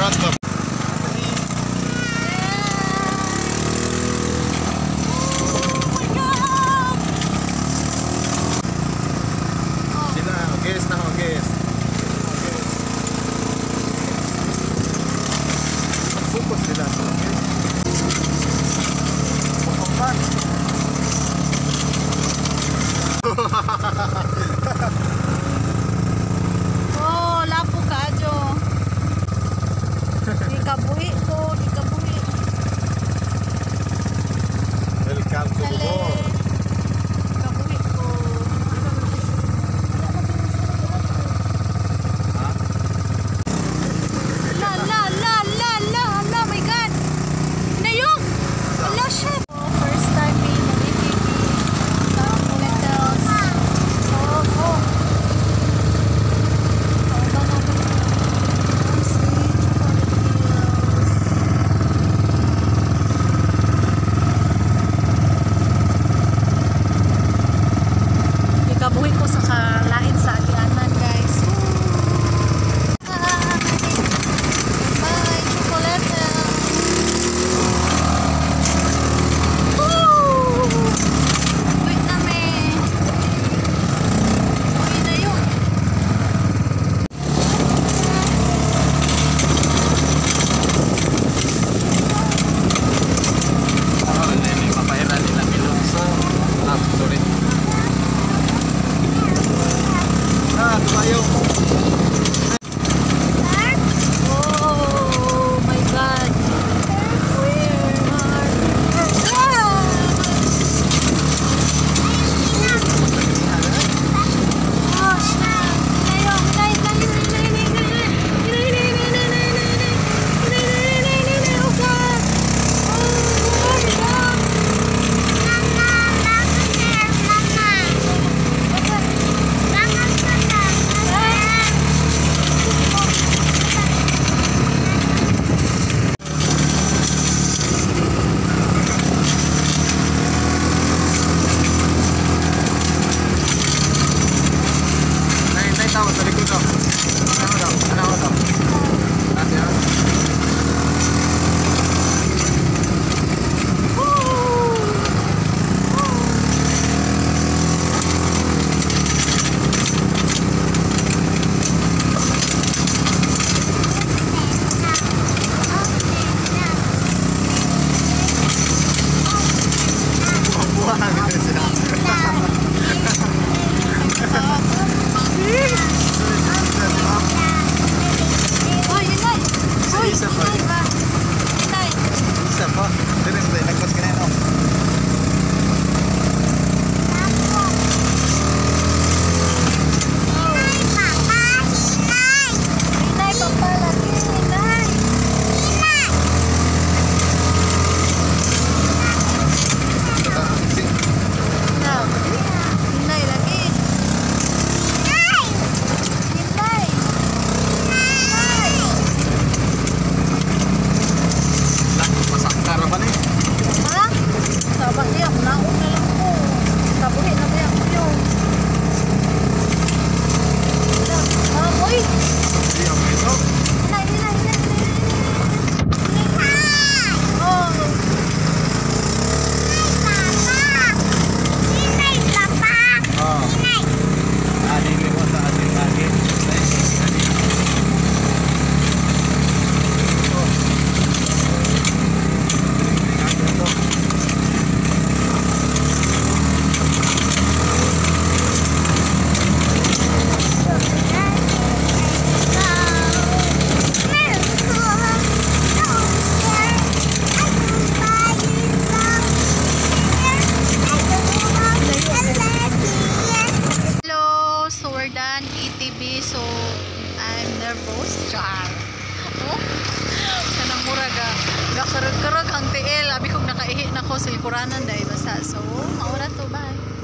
Charot ba? Sila, guest na ho, guest. Focus sila. Oh, lapo ka adyo. Ikabuhi ko, ikabuhi. Welcome to Dale. Bogor. Ikabuhi ko. Ha? La la la la la la, my god. Nayong. Ala shit. First time me mag-ATV sa Moletos. Oh, oh. Ikabuhi ko sa kalain sa Agianan, guys. Bye, chocolate. Wait na me. Uwi na yun. Ako na yung papahiran nila milong. So, sorry. Tumayo. Oh my god. Where are Tawag sa likod daw. Ano daw? Ano daw? Kasi ano? Isa pa. Isa pa. Dili mo tayo. Nagpas ka na yun. Masakar ba na eh? Ha? Sabak niya, naon na lang ko. Kabuhi na ba yan ko yun? Boy! Hindi ako ito. Hinay, hinay, hinay, hinay. Oh. Oo. Aling liwa sa ating lagi. Hello, so we're done ATV, so I'm nervous. Char. Oh? Kanang mura gakarag-karag ang tiil. Abi kong nakaihi na ko silkuranan dahil basta. So, maura to. Bye.